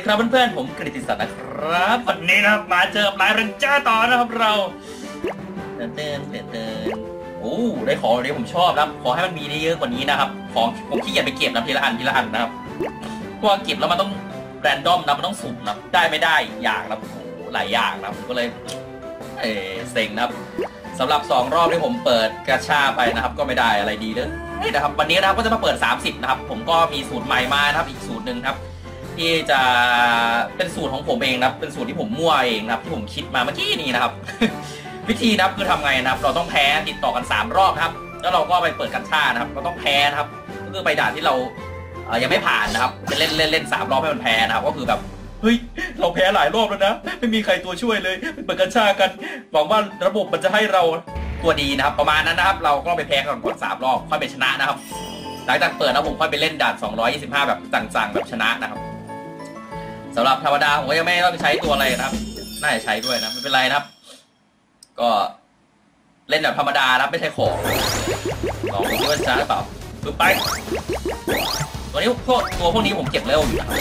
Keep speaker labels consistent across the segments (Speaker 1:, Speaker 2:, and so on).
Speaker 1: ครับเพื่อนๆผมกฤติศักดิ์นะครับวันนี้นะครับมาเจอกับไลน์เรนเจอร์ต่อนะครับเราเต้นโอ้ได้ของนี้ผมชอบนะขอให้มันมีได้เยอะกว่านี้นะครับของผมขี้เกียจไปเก็บนะทีละอันนะครับเพราะว่าเก็บแล้วมันต้องแรนดอมนะมันต้องสุ่มนะได้ไม่ได้อย่างนะโอ้โหหลายอย่างนะผมก็เลยเซ็งนะครับสำหรับ2 รอบที่ผมเปิดกระชาไปนะครับก็ไม่ได้อะไรดีเลยนะครับวันนี้นะครับก็จะมาเปิด30นะครับผมก็มีสูตรใหม่มานะครับอีกสูตรหนึ่งครับที่จะเป็นสูตรของผมเองนะครับเป็นสูตรที่ผมมั่วเองนะครับที่ผมคิดมาเมื่อกี้นี้นะครับ วิธีนะครับคือทำไงนะครับเราต้องแพ้ติดต่อกัน3 รอบครับแล้วเราก็ไปเปิดกันชานะครับเราต้องแพ้นะครับก็คือไปด่านที่เรายังไม่ผ่านนะครับจะเล่น3 รอบให้มันแพ้นะครับก็คือแบบเฮ้ยเราแพ้หลายรอบแล้วนะไม่มีใครตัวช่วยเลยเปิดกันชากันหวังว่าระบบมันจะให้เราตัวดีนะครับประมาณนั้นนะครับเราก็ไปแพ้ก่อน3 รอบค่อยไปชนะนะครับหลังจากเปิดแล้วผมค่อยไปเล่นด่าน225แบบจังๆแบบชนะนะครับสำหรับธรรมดาผมก็ยังไม่ต้องใช้ตัวอะไรนะครับน่าจะใช้ด้วยนะไม่เป็นไรนะครับก็เล่นแบบธรรมดานะครับไม่ใช่ของลองดูว่าจะหรือเปล่าปึ๊บไปตัวนี้พวกนี้ผมเก็บเร็วอยู่นะ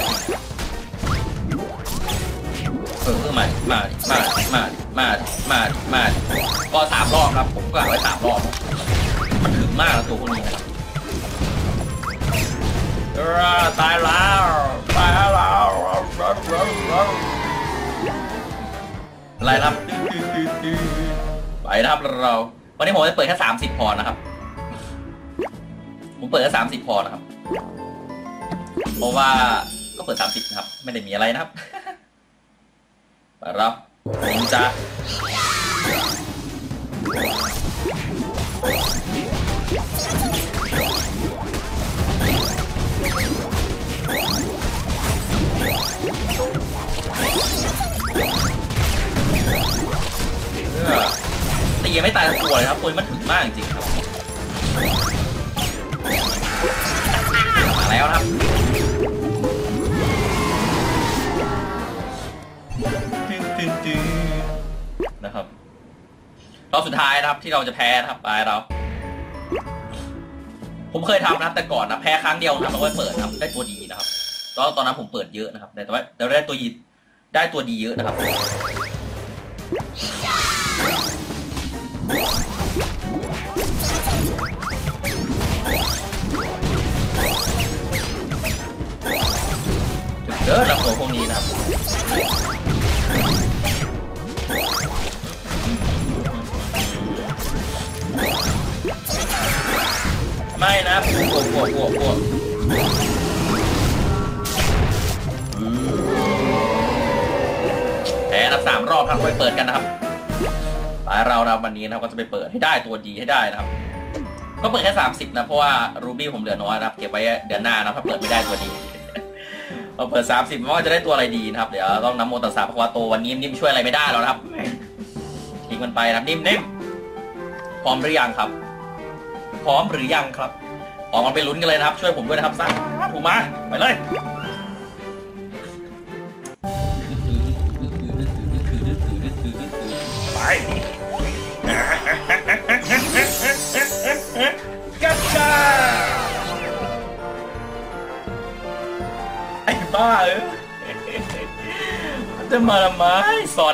Speaker 1: มาก็3 รอบครับผมก็หาไว้3 รอบมันถึงมากแล้วตัวพวกนี้นะครับตายแล้วอะไรครับไปนะครับเราวันนี้ผมจะเปิดแค่30พอนะครับผมเปิดแค่30พอนะครับเพราะว่าก็เปิด30นะครับไม่ได้มีอะไรนะครับไปรับนินจาตียังไม่ตายทั้งตัวเลยครับตัวมันถึงมากจริงๆครับมาแล้วครับนะครับรอบสุดท้ายนะครับที่เราจะแพ้นะครับไปเราผมเคยทำนะครับแต่ก่อนนะแพ้ครั้งเดียวนะครับเราก็เปิดครับได้ตัวดีนะครับตอนนั้นผมเปิดเยอะนะครับแต่ว่าได้ตัวดีเยอะนะครับเยอะนะตัวพวกนี้นะครับไม่นะบวกแพ้นับ3 รอบครับไปเปิดกันนะครับตายเรานะวันนี้นะครับก็จะไปเปิดให้ได้ตัวดีให้ได้นะครับก็เปิดแค่30นะเพราะว่ารูบี้ผมเหลือน้อยนะครับเก็บไว้เดือนหน้านะถ้าเปิดไม่ได้ตัวดีพอเปิด30ว่าจะได้ตัวอะไรดีนะครับเดี๋ยวต้องนำโมตัสสะภควาโตวันนี้นิ่มช่วยอะไรไม่ได้แล้วนะครับทิ้งมันไปนะครับนิ่มพร้อมหรือยังครับพร้อมหรือยังครับออกมาไปลุ้นกันเลยนะครับช่วยผมด้วยนะครับสร้างถูกมาไปเลยไปกัจจาไอ้บ้าจะมาทำไมซอน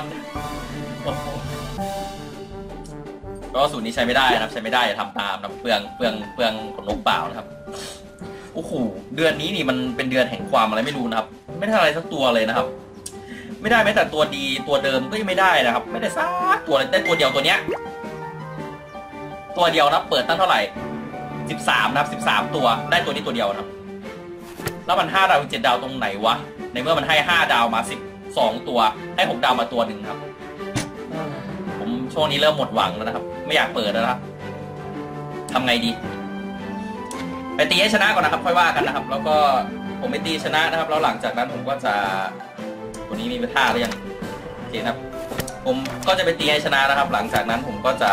Speaker 1: ก็สูตรนี้ใช้ไม่ได้นะครับใช้ไม่ได้ทำตามนะเปลืองขนนกเปล่านะครับโอ้โหเดือนนี้นี่มันเป็นเดือนแห่งความอะไรไม่รู้นะครับไม่ได้อะไรสักตัวเลยนะครับไม่ได้แม้แต่ตัวดีตัวเดิมก็ยังไม่ได้นะครับไม่ได้สักตัวเลยได้ตัวเดียวตัวเนี้ยตัวเดียวนะเปิดตั้งเท่าไหร่13นะครับ13ตัวได้ตัวนี้ตัวเดียวนะแล้วมัน5 ดาว7 ดาวตรงไหนวะในเมื่อมันให้5 ดาวมา12ตัวให้6 ดาวมาตัวหนึ่งครับผมช่วงนี้เริ่มหมดหวังแล้วนะครับไม่อยากเปิดแล้วนะครับทำไงดีไปตีให้ชนะก่อนนะครับค่อยว่ากันนะครับแล้วก็ผมไปตีชนะนะครับแล้วหลังจากนั้นผมก็จะตัวนี้มีท่าหรือยังโอเคครับผมก็จะไปตีให้ชนะนะครับหลังจากนั้นผมก็จะ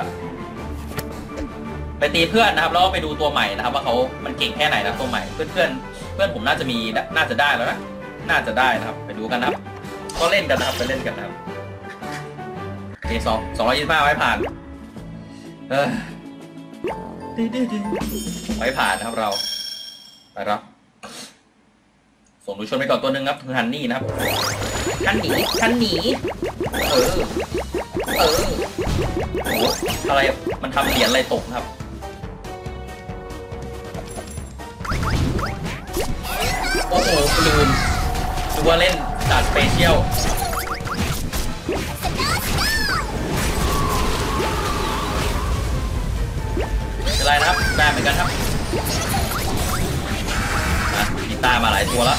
Speaker 1: ไปตีเพื่อนนะครับแล้วก็ไปดูตัวใหม่นะครับว่ามันเก่งแค่ไหนนะตัวใหม่เพื่อนผมน่าจะได้แล้วนะน่าจะได้นะครับไปดูกันนะครับก็เล่นกันนะครับไปเล่นกันนะครับ225ไว้ผ่านไว้ผ่านนะครับเราไปรับฝส่งดูชนไปก่อนตัวหนึ่งครับคือฮันนี่นะครับฮันหนีเออโอ้อะไรมันทำเหรียญอะไรตกครับโอ้โหลืมดูว่าเล่นดาสเปเชียลเป็นไรนะครับได้เหมือนกันครับกีตาร์มาหลายตัวแล้ว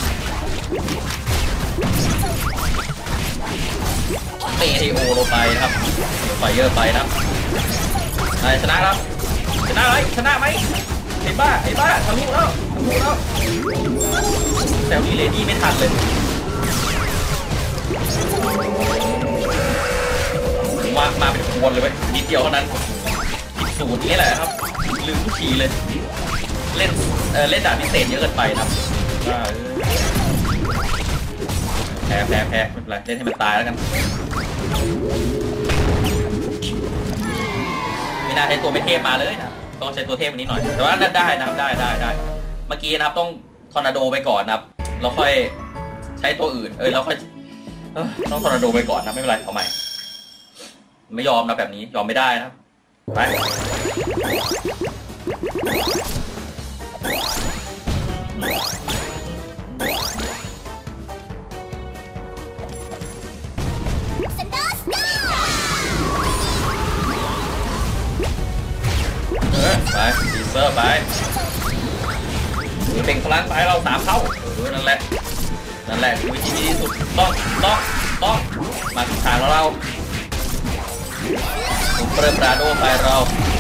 Speaker 1: เตะทีโอลงไปนะครับเดี๋ยวไฟเยอะไปนะครับชนะครับชนะไหมไอ้บ้าทะลุแล้วแต่วีเลดี้ไม่ทันเลยมาเป็นขบวนเลยเว้ยนิดเดียวเท่านั้นสูตรนี้แหละครับลืมทุกทีเลยเล่นดาบพิเศษเยอะเกินไปครับแพ้ไม่เป็นไรเล่นให้มันตายแล้วกันไม่น่าใช้ตัวไม่เทพมาเลยนะต้องใช้ตัวเทพนี้หน่อยแต่ว่าได้นะครับได้เมื่อกี้นะครับต้องทอร์นาโดไปก่อนนะครับเราค่อยใช้ตัวอื่นเราค่อยต้องทอร์นาโดไปก่อนนะไม่เป็นไรเอาใหม่ไม่ยอมนะแบบนี้ยอมไม่ได้นะครับไปดีเซอร์ไปเบ่งพลังไปเรา3 เท่านั่นแหละวิธีที่ดีสุดต้องมาทางเราเปิดปราโดไปเรา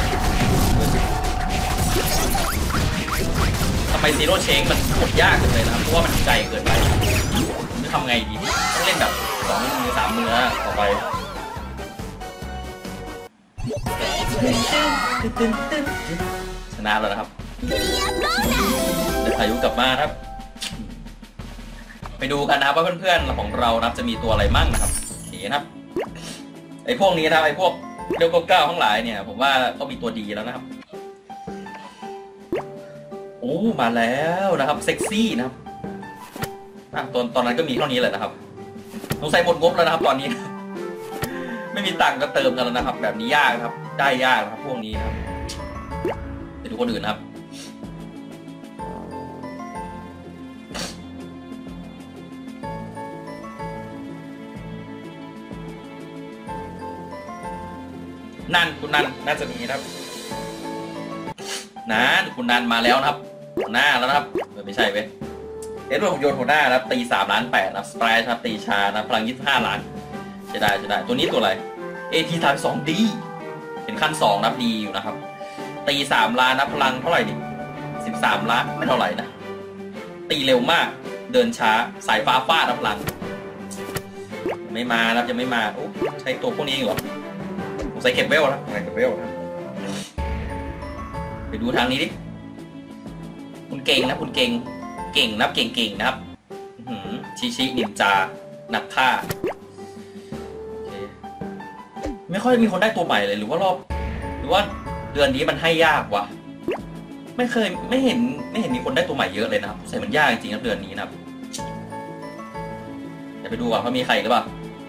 Speaker 1: ทำไมซีโร่เชงมันกดยากจังเลยนะครับเพราะว่ามันไกลเกินไปจะทำไงดีต้องเล่นแบบ2 มือ 3 มือต่อไปชนะแล้วนะครับเดี๋ยวพายุกลับมาครับไปดูกันนะครับว่าเพื่อนๆของเรานะครับจะมีตัวอะไรมั่งนะครับโอเคนะครับไอ้พวกนี้นะครับไอ้พวกเดลโกเก้าทั้งหลายเนี่ยผมว่าต้องมีตัวดีแล้วนะครับโอ้มาแล้วนะครับเซ็กซี่นะครับตอนนั้นก็มีเท่านี้แหละนะครับต้องใส่หมดงบแล้วนะครับตอนนี้ไม่มีตังค์ก็เติมกันแล้วนะครับแบบนี้ยากครับได้ยากนะครับพวกนี้นะครับไปดูคนอื่นครับคุณนันน่าจะมีนะครับคุณนันมาแล้วนะครับหัวหน้าแล้วนะครับไม่ใช่เว้ยเอ็ดเวิร์ดโยนหัวหน้านะครับตี3.8 ล้านนะครับสไตร์ครับตีชานะพลัง25 ล้านจะได้ตัวนี้ตัวอะไร AT32D เป็นขั้น2นะครับดีอยู่นะครับตี3 ล้านนะพลังเท่าไหร่ดิ13 ล้านไม่เท่าไหร่นะตีเร็วมากเดินช้าสายฟ้าฟาดนะพลังไม่มานะจะไม่มาโอ้ใช้ตัวพวกนี้เหรอใส่เก็บเวลนะไปดูทางนี้ดิคุณเก่งนะคุณเก่งนะเก่งนะครับชินินจานักฆ่าไม่ค่อยมีคนได้ตัวใหม่เลยหรือว่าเดือนนี้มันให้ยากว่ะไม่เห็นมีคนได้ตัวใหม่เยอะเลยนะครับใส่มันยากจริงๆนะเดือนนี้นะครับเดี๋ยวไปดูว่าเขามีใครหรือเปล่า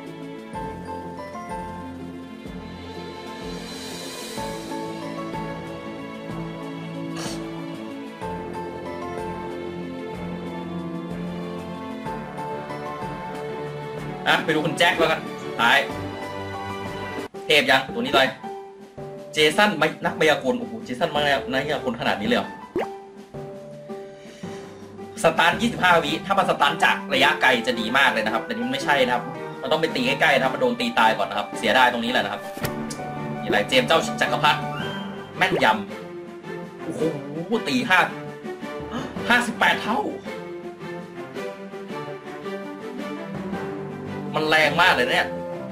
Speaker 1: ไปดูคุณแจ็คแล้วกันท้ายเทพยังตัวนี้เลยเจสันนักมายากลโอ้โหเจสันนักมายากลขนาดนี้เลยเหรอสตัน25 วิถ้ามันสตันจากระยะไกลจะดีมากเลยนะครับแต่นี่ไม่ใช่นะครับมันต้องไปตีใกล้ๆนะครับมันโดนตีตายก่อนนะครับเสียได้ตรงนี้แหละนะครับนี่อะไรเจมส์เจ้าจักรพรรดิแม่นยำโอ้โหตี58 เท่ามันแรงมากเลยเนี่ย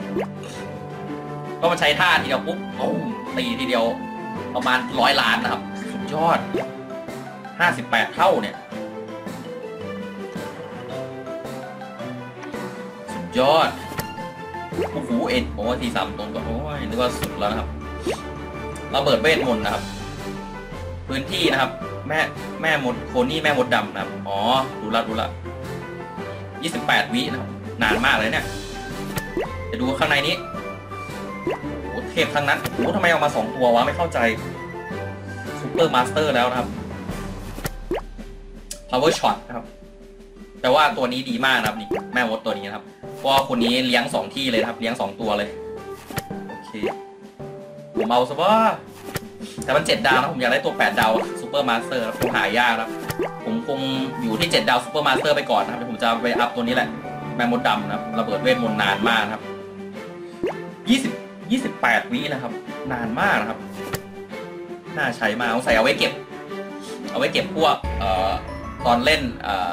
Speaker 1: ก็มันใช้ท่าทีเดียวปุ๊บตีทีเดียวประมาณ100 ล้านนะครับสุดยอด58 เท่าเนี่ยสุดยอดโอ้โหผมว่าที3ตรงก็โอ้ยนึกว่าสุดแล้วนะครับระเบิดเวทมนต์นะครับพื้นที่นะครับแม่มดโคนี่แม่มดดำนะครับอ๋อดูละ 28 วินะครับนานมากเลยเนี่ยจะดูข้างในนี้โอ้เทพทั้งนั้นโอ้ทำไมเอามา2ตัววะไม่เข้าใจซูเปอร์มาสเตอร์แล้วนะครับ power shot นะครับแต่ว่าตัวนี้ดีมากนะครับนี่แม่มดตัวนี้นะครับเพราะคนนี้เลี้ยง2ที่เลยครับเลี้ยง2ตัวเลยโอเคผมเอาซะว่าแต่มัน7 ดาวนะผมอยากได้ตัว8 ดาวซูเปอร์มาสเตอร์คงหายากครับผมคงอยู่ที่7 ดาวซูเปอร์มาสเตอร์ไปก่อนนะครับผมจะไปอัพตัวนี้แหละแม่มดดำนะครับระเบิดเวทมนต์นานมากครับ28 วินะครับนานมากนะครับน่าใช้มากเอาใส่เอาไว้เก็บพวกตอนเล่น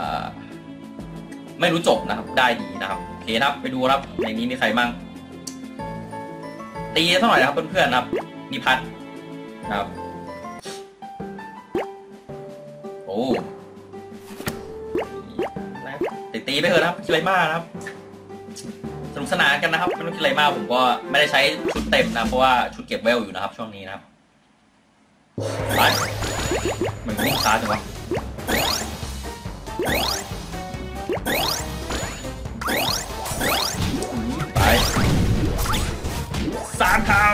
Speaker 1: ไม่รู้จบนะครับได้ดีนะครับโอเคครับไปดูครับในนี้มีใครมั่งตีสักหน่อยนะครับเพื่อนๆครับมีพัดนะครับโอ้ตีไปเถอะนะครับคิดอะไรมากนะครับสนุกสนานกันนะครับไม่ต้องคิดอะไรมากผมก็ไม่ได้ใช้ชุดเต็มนะเพราะว่าชุดเก็บเวลอยู่นะครับช่วงนี้นะครับไปมันวิ่งช้าจังวะไป3 เท่า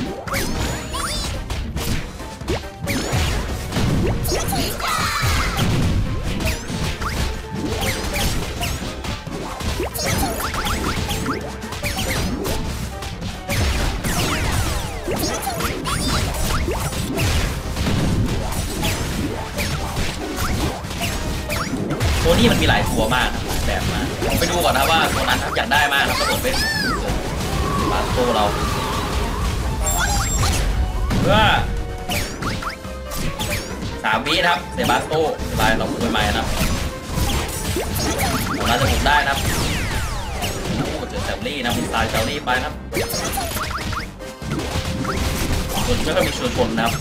Speaker 1: ตัวนี้มันมีหลายตัวมากครับแบบมาไปดูก่อนนะว่าตัวนั้นอยากได้มากนะกระโดดเป็นบาสโตเราเพื่อ3 วินะครับเซบาสโตสบายเราคุยใหม่นะครับเราจะถูกได้นะครับเจอแซลลี่นะมีสไตล์แซลลี่ไปนะครับส่วนไม่ค่อยมีชนนะครับ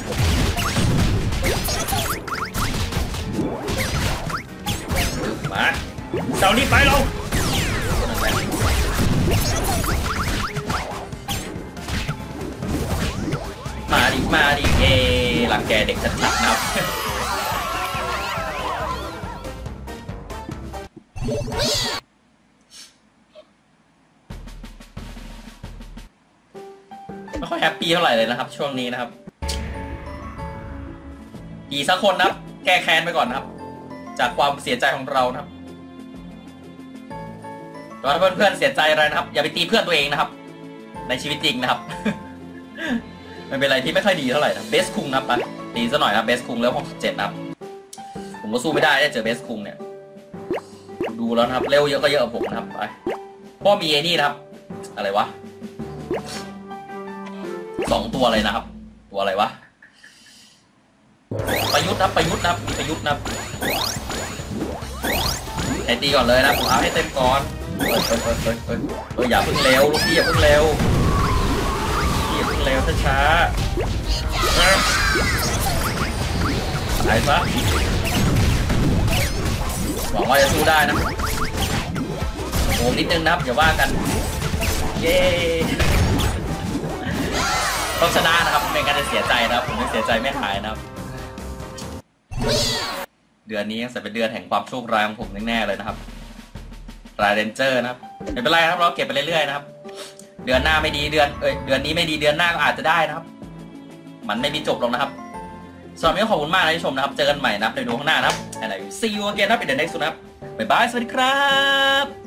Speaker 1: มาเซลลี่ไปเรามาดิเอหลังแกเด็กชัดๆนะครับไม่ค่อยแฮปปี้เท่าไหร่เลยนะครับช่วงนี้นะครับอีสักคนนะครับแก้แค้นไปก่อนนะครับจากความเสียใจของเรานะครับตอนเพื่อนๆเสียใจอะไรนะครับอย่าไปตีเพื่อนตัวเองนะครับในชีวิตจริงนะครับมันเป็นอะไรที่ไม่ค่อยดีเท่าไหร่นะเบสคุงนะครับไปตีซะหน่อยนะเบสคุงแล้ว67นะครับผมก็สู้ไม่ได้ได้เจอเบสคุงเนี่ยดูแล้วนะครับเร็วเยอะก็เยอะกับผมนะครับไปเพราะมีไอ้นี่นะครับอะไรวะ2 ตัวเลยนะครับตัวอะไรวะประยุทธ์นะครับมีประยุทธ์นะครับให้ตีก่อนเลยนะผมเอาให้เต็มก่อนอย่าเพิ่งเร็วลูกพี่อย่าเพิ่งเร็วช้าหายซะหวังว่าจะสู้ได้นะโหมนิดนึงนะครับอย่าว่ากันเย้ต้องชนะนะครับไม่งั้นจะเสียใจนะครับผมไม่เสียใจไม่หายนะครับเดือนนี้จะเป็นเดือนแห่งความโชคร้ายของผมแน่ๆเลยนะครับรายเรนเจอร์นะครับไม่เป็นไรครับเราเก็บไปเรื่อยๆนะครับเดือนหน้าไม่ดีเดือนนี้ไม่ดีเดือนหน้าก็อาจจะได้นะครับมันไม่มีจบลงนะครับสำหรับวันนี้ขอบคุณมากที่ชมนะครับเจอกันใหม่นะครับในดูข้างหน้านะครับ and I will see you again นะครับin the next one นะครับบ๊ายบายสวัสดีครับ